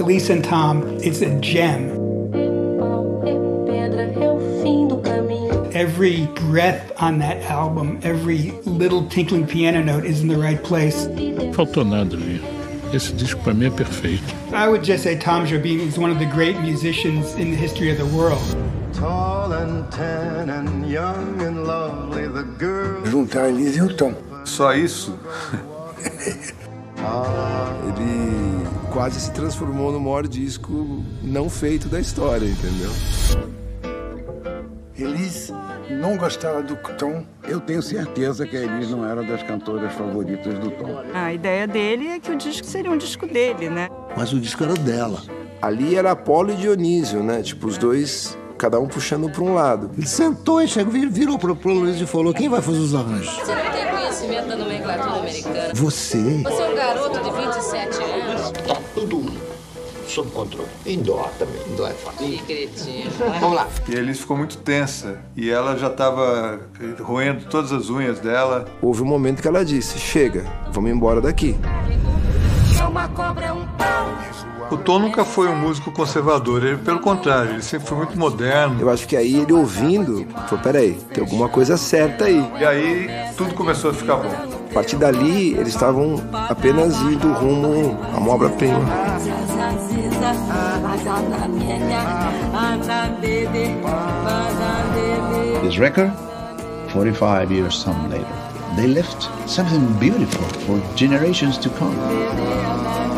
Lisa and Tom is a gem. Every breath on that album, every little tinkling piano note is in the right place. Faltou nada ali. Esse disco para mim é perfeito. I would just say Tom Jobim is one of the great musicians in the history of the world. Tall and tan and young and lovely, the girl. Juntar a Elisa e o Tom. Só isso? Ele quase se transformou no maior disco não feito da história, entendeu? Elis não gostava do Tom. Eu tenho certeza que a Elis não era das cantoras favoritas do Tom. A ideia dele é que o disco seria um disco dele, né? Mas o disco era dela. Ali era Apolo e Dionísio, né? Tipo, os dois, cada um puxando para um lado. Ele sentou e chegou, virou pro Luiz e falou: quem vai fazer os arranjos? Você não tem conhecimento da nomenclatura americana? Você? Você é um garoto de 27 anos. Tá tudo sob controle. Em dó também. Em dó é fácil. Que cretino. Vamos lá. E a Elis ficou muito tensa. E ela já estava roendo todas as unhas dela. Houve um momento que ela disse: chega, vamos embora daqui. O Tom nunca foi um músico conservador. Ele, pelo contrário, ele sempre foi muito moderno. Eu acho que aí ele ouvindo, falou: peraí, tem alguma coisa certa aí. E aí tudo começou a ficar bom. A partir dali, eles estavam apenas indo rumo a uma obra-prima. This record, 45 years some later, they left something beautiful for generations to come.